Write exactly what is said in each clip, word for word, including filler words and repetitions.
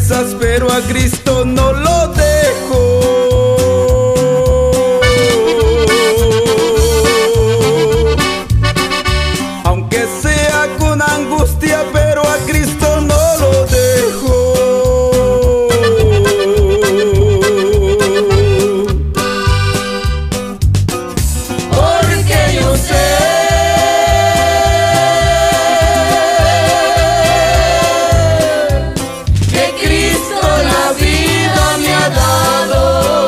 pobrezas, pero a Cristo no lo dejo. Aunque sea con angustia, pero a Cristo no lo dejo. Porque yo sé que Cristo la vida me ha dado.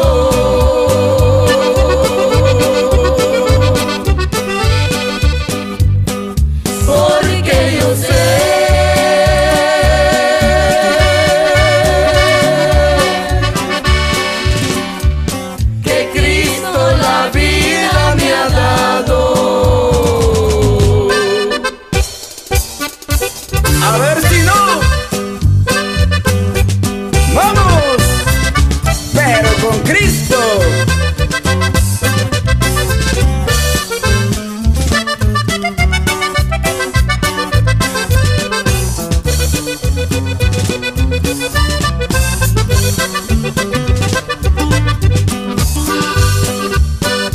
Porque yo sé que Cristo la vida me ha dado. A ver si no. ¡Vamos! Pero con Cristo.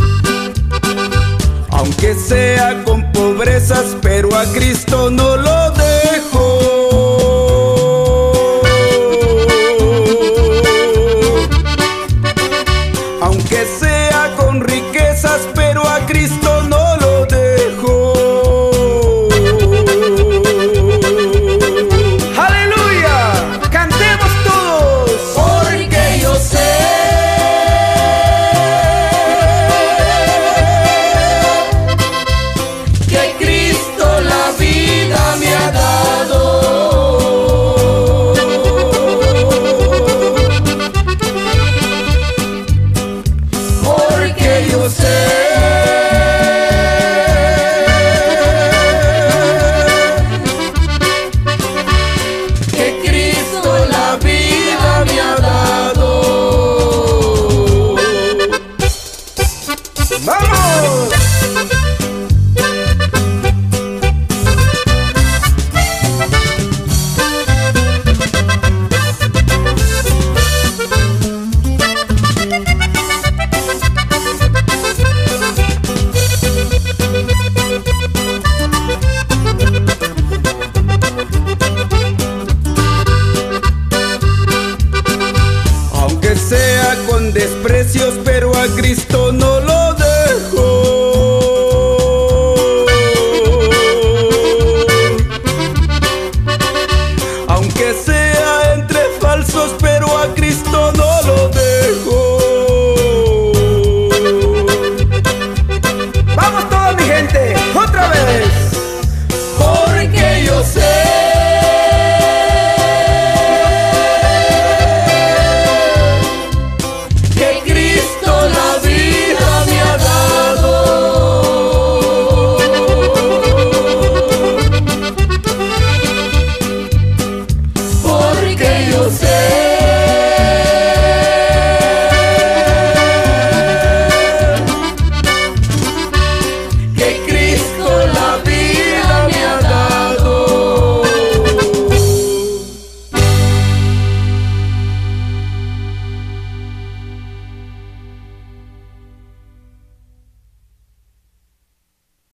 Aunque sea con pobrezas, pero a Cristo no lo